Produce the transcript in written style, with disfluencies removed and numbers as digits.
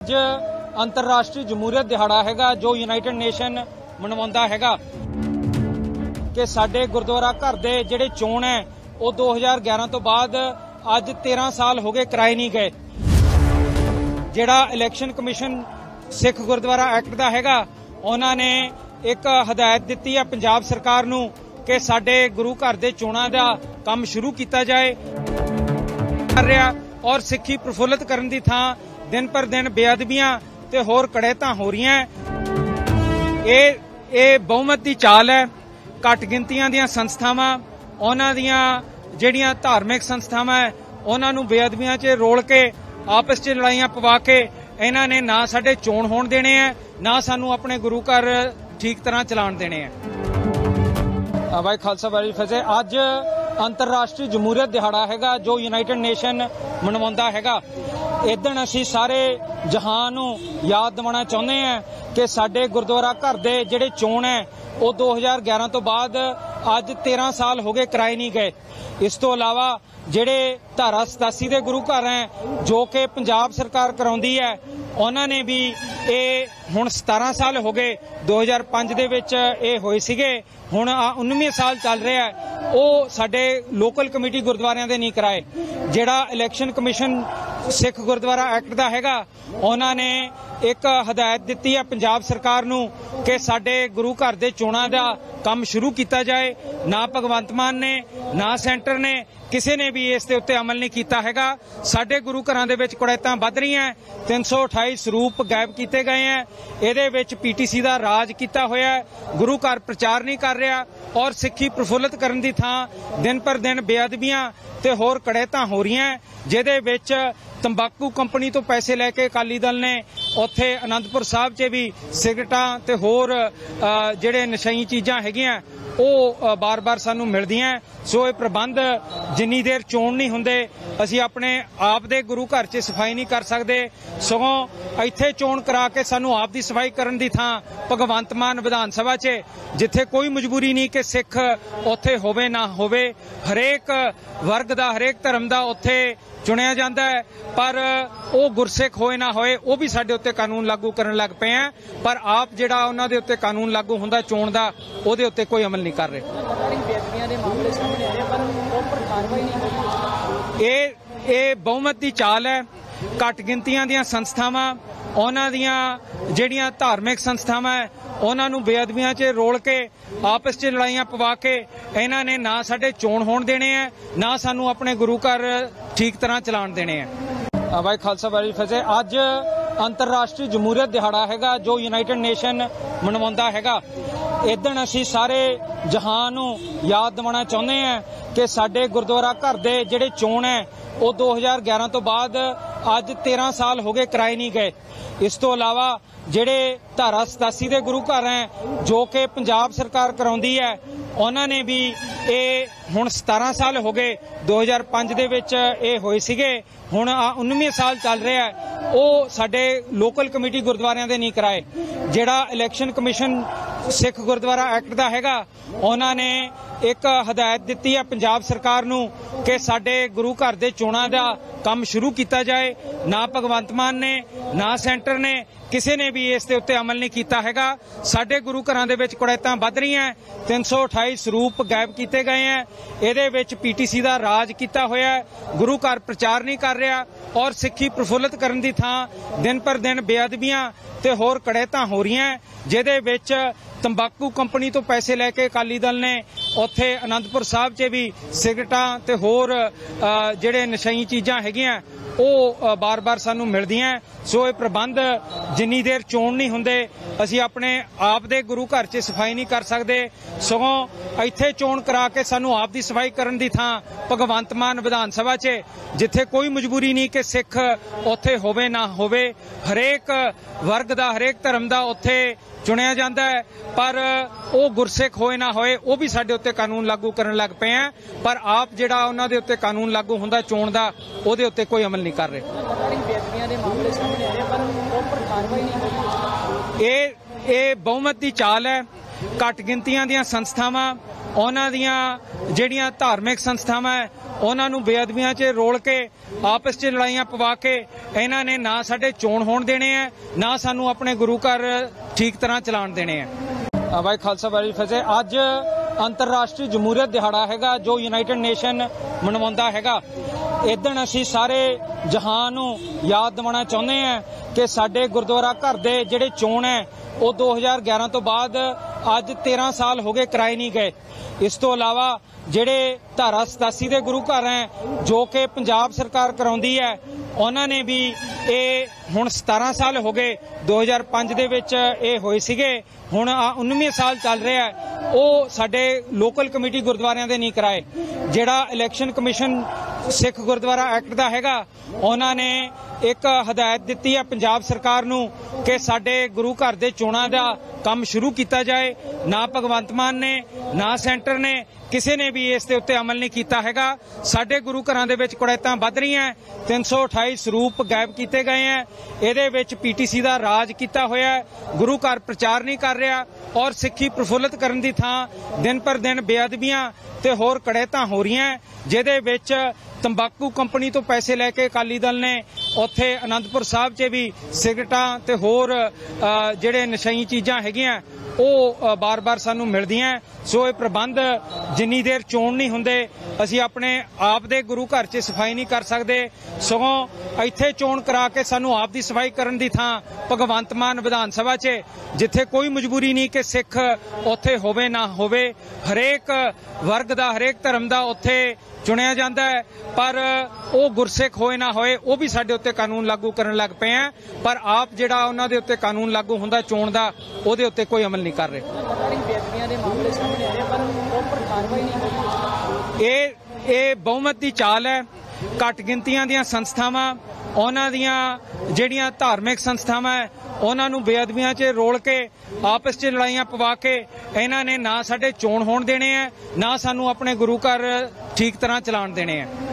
ਅੱਜ अंतरराष्ट्रीय जमहूरीयत दिहाड़ा हैगा जो यूनाइटेड नेशन मनवाउंदा हैगा कि साडे गुरुद्वारा घर दे जिहड़े चोण है वो 2011 तो बाद अज 13 साल हो गए कराए नहीं गए। जिहड़ा election commission Sikh Gurdwara act दा हैगा उन्हां ने एक हदायत दित्ती है पंजाब सरकार नूं कि साडे गुरु घर दे चोणां दा काम शुरू कीता जाए कर रहा और सिक्खी प्रफुल्लित करन दी थां दिन पर दिन बेअदबियां ते होर कड़ैतां हो रही हैं। ये बहुमत की चाल है। घट गिनतियां दियां संस्थावां उन्हां दियां जिहड़ियां धार्मिक संस्थावां है उन्हां नूं बेअदबियां च रोल के आपस च लड़ाइयां पवा के इन्हां ने ना साडे चोण होण देने हैं ना सानू अपने गुरु घर ठीक तरह चलाण देने हैं। भाई खालसा वाली फतेह। अज अंतरराष्ट्रीय जमहूरीयत दिहाड़ा हैगा जो यूनाइटेड नेशन मनवाउंदा हैगा। इस दिन असीं सारे जहान नूं याद दिवाउणा चाहुंदे हैं कि साडे गुरुद्वारा घर दे जिहड़े चोण है वो 2011 तो बाद अज 13 साल हो गए कराए नहीं गए। इस तो इलावा जिहड़े धारा 87 दे गुरु घर हैं जो कि पंजाब सरकार कराउंदी है उन्हां ने भी ये हुण 17 साल हो गए। 2005 दे विच ये होए सीगे, हुण 19वें साल चल रहा है। वो साडे लोकल कमेटी गुरुद्वारियां दे नहीं कराए। जिहड़ा election commission Sikh Gurdwara act दा हैगा उन्हां ने एक हदायत दित्ती है पंजाब सरकार नूं कि साडे गुरु घर दे चोणां दा काम शुरू किया जाए। ना भगवंत मान ने ना सेंटर ने किसी ने भी इस दे उत्ते अमल नहीं किया हैगा। साडे गुरु घरां दे विच कुड़ैतां वध रही हैं। 328 स्वरूप गायब किए गए हैं। इहदे विच पीटीसी दा राज किया होया है। गुरु घर प्रचार नहीं कर रहा और सिक्खी प्रफुल्लित करन दी थां दिन पर दिन बेअदबियां ते होर कड़ैतां हो रही हैं। जिहदे विच तंबाकू कंपनी तो पैसे लैके अकाली दल ने उत्थे आनंदपुर साहब च भी सिगरटां ते होर जिहड़े नशाई चीज़ां हैगियां वो बार बार सानू मिलदियां। सो ये प्रबंध जिन्नी देर चोण नहीं हुंदे असीं अपने आप दे गुरु घर च सफाई नहीं कर सकते। सगों इत्थे चोण करा के सानू आप दी सफाई करन दी थां भगवंत मान विधान सभा च जिथे कोई मजबूरी नहीं कि सिख उत्थे होवे ना होवे, हरेक वर्ग दा हरेक धर्म दा उत्थे चुनिया जाता है। पर वो गुरसिख होए ना होए वो भी साडे उत्ते कानून लागू करन लग पे हैं। पर आप जिहड़ा उन्हां दे उत्ते कानून लागू हुंदा चोण दा उहदे उत्ते कोई अमल नहीं कर रहे। ये बहुमत की चाल है। घट गिनतियां दियां संस्थावां उन्हां दियां जिहड़ियां धार्मिक संस्थावां है उन्हां नूं बेअदबियां च रोल के आपस च लड़ाइयां पवा के इन्हां ने ना साडे चोण होण देने हैं ना सानू अपने गुरु घर ठीक तरह चलाण देने हैं। भाई खालसा वाली फतेह। अज अंतरराष्ट्रीय जमहूरीयत दिहाड़ा हैगा जो यूनाइटेड नेशन मनवाउंदा हैगा। इस दिन असीं सारे जहान नूं याद दिवाउणा चाहुंदे हैं कि साडे गुरुद्वारा घर दे जिहड़े चोण है वो 2011 तो बाद अज 13 साल हो गए कराए नहीं गए। इस तो इलावा जिहड़े धारा 87 दे गुरु घर हैं जो कि पंजाब सरकार कराउंदी है उन्हां ने भी ये हुण 17 साल हो गए। 2005 दे विच ये होए सीगे, हुण 19वें साल चल रहा है। वो साडे लोकल कमेटी गुरुद्वारियां दे नहीं कराए। जिहड़ा election commission Sikh Gurdwara act दा हैगा उन्हां ने एक हदायत दित्ती है पंजाब सरकार नूं कि साडे गुरु घर दे चोणां दा काम शुरू किया जाए। ना भगवंत मान ने ना सेंटर ने किसी ने भी इस दे उत्ते अमल नहीं किया हैगा। साडे गुरु घरां दे विच कुड़ैतां वध रही हैं। 328 स्वरूप गायब किए गए हैं। इहदे विच पीटीसी दा राज किया होया है। गुरु घर प्रचार नहीं कर रहा और सिक्खी प्रफुल्लित करन दी थां दिन पर दिन बेअदबियां ते होर कड़ैतां हो रही हैं। जिहदे विच तंबाकू कंपनी तो पैसे लैके अकाली दल ने उत्थे आनंदपुर साहब च भी सिगरटां ते होर जिहड़े नशाई चीज़ां हैगियां वो बार बार सानू मिलदियां। सो ये प्रबंध जिन्नी देर चोण नहीं हुंदे असीं अपने आप दे गुरु घर च सफाई नहीं कर सकते। सगों इत्थे चोण करा के सानू आप दी सफाई करन दी थां भगवंत मान विधान सभा च जिथे कोई मजबूरी नहीं कि सिख उत्थे होवे ना होवे, हरेक वर्ग दा हरेक धर्म दा उत्थे चुनिया जाता है। पर वो गुरसिख होए ना होए वो भी साडे उत्ते कानून लागू करन लग पे हैं। पर आप जिहड़ा उन्हां दे उत्ते कानून लागू हुंदा चोण दा उहदे उत्ते कोई अमल नहीं कर रहे। ये बहुमत की चाल है। घट गिनतियां दियां संस्थावां उन्हां दियां जिहड़ियां धार्मिक संस्थावां है ਉਹਨਾਂ ਨੂੰ ਬੇਅਦਬੀਆਂ 'ਚ ਰੋਲ ਕੇ ਆਪਸ 'ਚ ਲੜਾਈਆਂ ਪਵਾ ਕੇ ਇਹਨਾਂ ਨੇ ਨਾ ਸਾਡੇ ਚੋਣ ਹੋਣ ਦੇਣੇ ਆ, ਨਾ ਸਾਨੂੰ ਆਪਣੇ ਗੁਰੂ ਘਰ ਠੀਕ ਤਰ੍ਹਾਂ ਚਲਾਉਣ ਦੇਣੇ ਆ। ਭਾਈ ਖਾਲਸਾ ਵਾਹਿਗੁਰੂ ਜੀ ਕੀ ਫਤਿਹ। ਅੱਜ ਅੰਤਰਰਾਸ਼ਟਰੀ ਜਮਹੂਰੀਅਤ ਦਿਹਾੜਾ ਹੈਗਾ ਜੋ ਯੂਨਾਈਟਿਡ ਨੇਸ਼ਨ ਮਨਾਉਂਦਾ ਹੈਗਾ। ਇਦਣ ਅਸੀਂ ਸਾਰੇ ਜਹਾਨ ਨੂੰ ਯਾਦ ਦਿਵਾਉਣਾ ਚਾਹੁੰਦੇ ਹਾਂ ਕਿ ਸਾਡੇ ਗੁਰਦੁਆਰਾ ਘਰ ਦੇ ਜਿਹੜੇ ਚੋਣ ਹੈ ਉਹ 2011 ਤੋਂ ਬਾਅਦ ਅੱਜ 13 ਸਾਲ ਹੋ ਗਏ ਕਰਾਏ ਨਹੀਂ ਗਏ। ਇਸ ਤੋਂ ਇਲਾਵਾ ਜਿਹੜੇ ਧਾਰਾ 87 ਦੇ ਗੁਰੂ ਘਰ ਹੈ ਜੋ ਕਿ ਪੰਜਾਬ ਸਰਕਾਰ ਕਰਾਉਂਦੀ ਹੈ, ਉਹਨਾਂ ਨੇ ਵੀ ਇਹ ਹੁਣ 17 ਸਾਲ ਹੋ ਗਏ। 2005 ਦੇ ਵਿੱਚ ਇਹ ਹੋਏ ਸੀਗੇ, ਹੁਣ 19ਵੇਂ ਸਾਲ ਚੱਲ ਰਿਹਾ ਹੈ। ਉਹ ਸਾਡੇ ਲੋਕਲ ਕਮੇਟੀ ਗੁਰਦੁਆਰਿਆਂ ਦੇ ਨਹੀਂ ਕਰਾਏ। ਜਿਹੜਾ election commission Sikh Gurdwara act ਦਾ ਹੈਗਾ, ਉਹਨਾਂ ਨੇ ਇੱਕ ਹਦਾਇਤ ਦਿੱਤੀ ਹੈ ਪੰਜਾਬ ਸਰਕਾਰ ਨੂੰ ਕਿ ਸਾਡੇ ਗੁਰੂ ਘਰ ਦੇ ਚੋਣਾਂ ਦਾ ਕੰਮ ਸ਼ੁਰੂ ਕੀਤਾ ਜਾਏ। ਨਾ ਭਗਵੰਤ ਮਾਨ ਨੇ ਨਾ ਸੈਂਟਰ ਨੇ ਕਿਸੇ ਨੇ ਵੀ ਇਸ ਦੇ ਉੱਤੇ ਅਮਲ ਨਹੀਂ ਕੀਤਾ ਹੈਗਾ। ਸਾਡੇ ਗੁਰੂ ਘਰਾਂ ਦੇ ਵਿੱਚ ਕੁੜੈਤਾਂ ਵੱਧ ਰਹੀਆਂ, 328 ਸਰੂਪ ਗਾਇਬ ਕੀਤੇ ਗਏ ਹੈ। ਇਹਦੇ ਵਿੱਚ ਪੀਟੀਸੀ ਦਾ ਰਾਜ ਕੀਤਾ ਹੋਇਆ ਹੈ। ਗੁਰੂ ਘਰ ਪ੍ਰਚਾਰ ਨਹੀਂ ਕਰ ਰਿਹਾ ਔਰ ਸਿੱਖੀ ਪ੍ਰਫੁੱਲਤ ਕਰਨ ਦੀ ਥਾਂ ਦਿਨ ਪਰ ਦਿਨ ਬੇਅਦਬੀਆਂ ਤੇ ਹੋਰ ਕੜੈਤਾਂ ਹੋ ਰਹੀਆਂ, ਜਿਹਦੇ ਵਿੱਚ ਤੰਬਾਕੂ ਕੰਪਨੀ ਤੋਂ ਪੈਸੇ ਲੈ ਕੇ ਅਕਾਲੀ ਦਲ ਨੇ ਉੱਥੇ ਅਨੰਦਪੁਰ ਸਾਹਿਬ 'ਚ ਵੀ ਸਿਗਰਟਾਂ ਤੇ ਹੋਰ ਜਿਹੜੇ ਨਸ਼ਈ ਚੀਜ਼ਾਂ ਹੈਗੀਆਂ ਉਹ ਬਾਰ-ਬਾਰ ਸਾਨੂੰ ਮਿਲਦੀਆਂ। ਸੋ ਇਹ ਪ੍ਰਬੰਧ ਜਿੰਨੀ ਦੇਰ ਚੋਣ ਨਹੀਂ ਹੁੰਦੇ ਅਸੀਂ ਆਪਣੇ ਆਪ ਦੇ ਗੁਰੂ ਘਰ 'ਚ ਸਫਾਈ ਨਹੀਂ ਕਰ ਸਕਦੇ। ਸਗੋਂ ਇੱਥੇ ਚੋਣ ਕਰਾ ਕੇ ਸਾਨੂੰ ਆਪ ਦੀ ਸਫਾਈ ਕਰਨ ਦੀ ਥਾਂ ਭਗਵੰਤ ਮਾਨ ਵਿਧਾਨ ਸਭਾ 'ਚ, ਜਿੱਥੇ ਕੋਈ ਮਜਬੂਰੀ ਨਹੀਂ ਕਿ ਸਿੱਖ ਉੱਥੇ ਹੋਵੇ ਨਾ ਹੋਵੇ, ਹਰੇਕ ਵਰਗ ਦਾ ਹਰੇਕ ਧਰਮ ਦਾ ਉੱਥੇ ਚੁਣਿਆ ਜਾਂਦਾ ਹੈ, ਪਰ ਉਹ ਗੁਰਸਿੱਖ ਹੋਏ ਨਾ ਹੋਏ ਉਹ ਵੀ ਸਾਡੇ ਉੱਤੇ ਕਾਨੂੰਨ ਲਾਗੂ ਕਰਨ ਲੱਗ ਪਏ ਆ। ਪਰ ਆਪ ਜਿਹੜਾ ਉਹਨਾਂ ਦੇ ਉੱਤੇ ਕਾਨੂੰਨ ਲਾਗੂ ਹੁੰਦਾ ਚੋਣ ਦਾ, ਉਹਦੇ ਉੱਤੇ ਕੋਈ ਅਮਲ ਨਹੀਂ ਕਰ ਰਹੇ। ਇਹ ਬਹੁਮਤ ਦੀ ਚਾਲ ਹੈ। ਘੱਟ ਗਿਣਤੀਆਂ ਦੀਆਂ ਸੰਸਥਾਵਾਂ, ਉਹਨਾਂ ਦੀਆਂ ਜਿਹੜੀਆਂ ਧਾਰਮਿਕ ਸੰਸਥਾਵਾਂ ਹੈ, ਉਹਨਾਂ ਨੂੰ ਬੇਅਦਬੀਆਂ 'ਚ ਰੋਲ ਕੇ ਆਪਸ 'ਚ ਲੜਾਈਆਂ ਪਵਾ ਕੇ ਇਹਨਾਂ ਨੇ ਨਾ ਸਾਡੇ ਚੋਣ ਹੋਣ ਦੇਣੇ ਆ, ਨਾ ਸਾਨੂੰ ਆਪਣੇ ਗੁਰੂ ਘਰ ਠੀਕ ਤਰ੍ਹਾਂ ਚਲਾਉਣ ਦੇਣੇ ਆ।